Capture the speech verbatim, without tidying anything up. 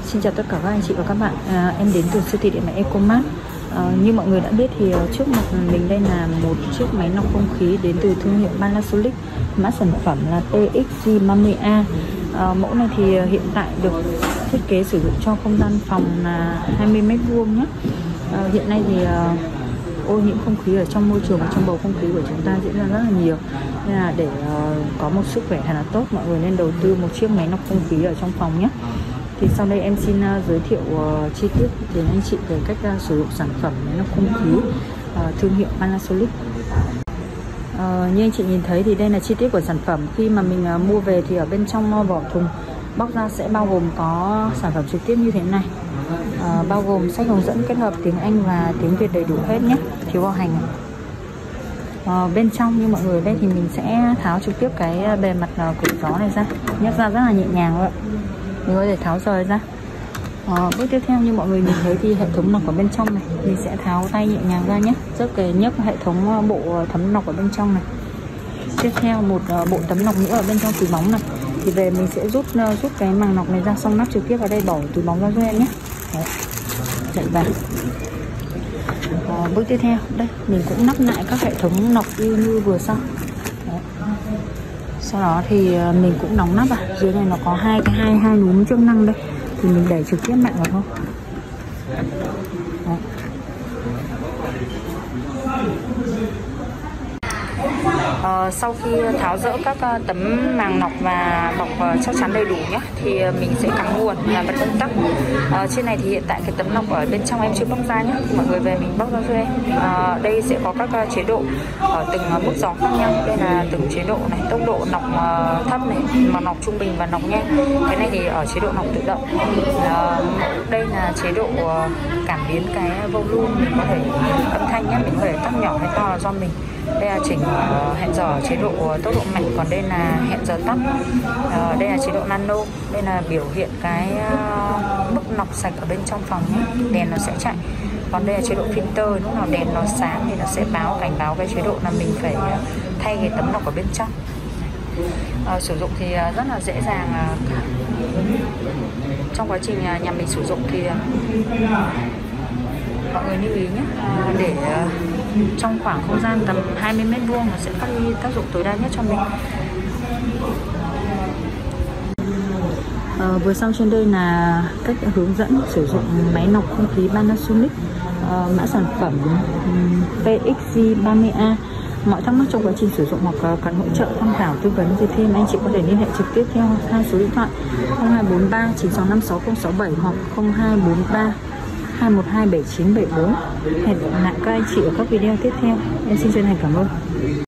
Xin chào tất cả các anh chị và các bạn. à, Em đến từ siêu thị điện máy Ecomart. à, Như mọi người đã biết thì trước mặt mình đây là một chiếc máy lọc không khí đến từ thương hiệu Panasonic. Mã sản phẩm là P X G ba mươi A. à, Mẫu này thì hiện tại được thiết kế sử dụng cho không gian phòng là hai mươi mét vuông nhé. à, Hiện nay thì à, ô nhiễm không khí ở trong môi trường và trong bầu không khí của chúng ta diễn ra rất là nhiều, nên là để uh, có một sức khỏe thật là tốt, mọi người nên đầu tư một chiếc máy lọc không khí ở trong phòng nhé. Thì sau đây em xin uh, giới thiệu uh, chi tiết đến anh chị về cách uh, sử dụng sản phẩm máy lọc không khí uh, thương hiệu Panasonic. Uh, như anh chị nhìn thấy thì đây là chi tiết của sản phẩm. Khi mà mình uh, mua về thì ở bên trong uh, vỏ thùng bóc ra sẽ bao gồm có sản phẩm trực tiếp như thế này, à, bao gồm sách hướng dẫn kết hợp tiếng Anh và tiếng Việt đầy đủ hết nhé, thiếu bao hành. à, Bên trong như mọi người đây thì mình sẽ tháo trực tiếp cái bề mặt uh, cửa gió này ra, nhấc ra rất là nhẹ nhàng vậy, mình có thể tháo rời ra. à, Bước tiếp theo như mọi người nhìn thấy thì hệ thống lọc ở bên trong này, mình sẽ tháo tay nhẹ nhàng ra nhé, rất cái nhấc hệ thống bộ tấm lọc ở bên trong này. Tiếp theo một uh, bộ tấm lọc nữa ở bên trong túi bóng này, thì về mình sẽ rút uh, rút cái màng lọc này ra, xong nắp trực tiếp vào đây, bỏ túi bóng ra giúp em nhé. Đấy, đậy vào. À, bước tiếp theo đây mình cũng lắp lại các hệ thống lọc như, như vừa xong. Đấy. Sau đó thì uh, mình cũng đóng nắp vào. Dưới này nó có hai cái hai hai núm chức năng đây, thì mình đẩy trực tiếp mạnh vào thôi. Đấy. Uh, sau khi tháo dỡ các uh, tấm màng lọc và bọc uh, chắc chắn đầy đủ nhé, thì uh, mình sẽ cắm nguồn và bật công tắc. uh, Trên này thì hiện tại cái tấm lọc ở bên trong em chưa bóc ra nhé, mọi người về mình bóc ra cho em. uh, Đây sẽ có các uh, chế độ ở từng uh, mức gió khác nhau. Đây là từng chế độ này, tốc độ lọc uh, thấp này, mà lọc trung bình và lọc nhanh. Cái này thì ở chế độ lọc tự động. uh, Đây là chế độ uh, cảm biến cái volume, mình có thể âm thanh nhé, mình có thể tắt nhỏ hay to là do mình. Đây là chỉnh uh, hẹn giờ chế độ uh, tốc độ mạnh, còn đây là hẹn giờ tắt. uh, Đây là chế độ nano, đây là biểu hiện cái uh, mức lọc sạch ở bên trong phòng nhé, đèn nó sẽ chạy. Còn đây là chế độ filter, lúc nào đèn nó sáng thì nó sẽ báo cảnh báo cái chế độ là mình phải uh, thay cái tấm lọc ở bên trong. uh, Sử dụng thì uh, rất là dễ dàng. uh, Trong quá trình uh, nhà mình sử dụng thì uh, mọi người lưu ý nhé, uh, để uh, trong khoảng không gian tầm hai mươi mét vuông nó sẽ phát huy tác dụng tối đa nhất cho mình. À, vừa xong trên đây là cách hướng dẫn sử dụng máy lọc không khí Panasonic, à, mã sản phẩm um, P X G ba mươi A. Mọi thắc mắc trong quá trình sử dụng hoặc uh, cần hỗ trợ tham khảo tư vấn gì thêm, anh chị có thể liên hệ trực tiếp theo hai số điện thoại không hai bốn ba chín sáu năm sáu không sáu bảy hoặc không hai bốn ba hai một hai bảy chín bảy bốn. Hẹn gặp lại các anh chị ở các video tiếp theo. Em xin chân thành cảm ơn.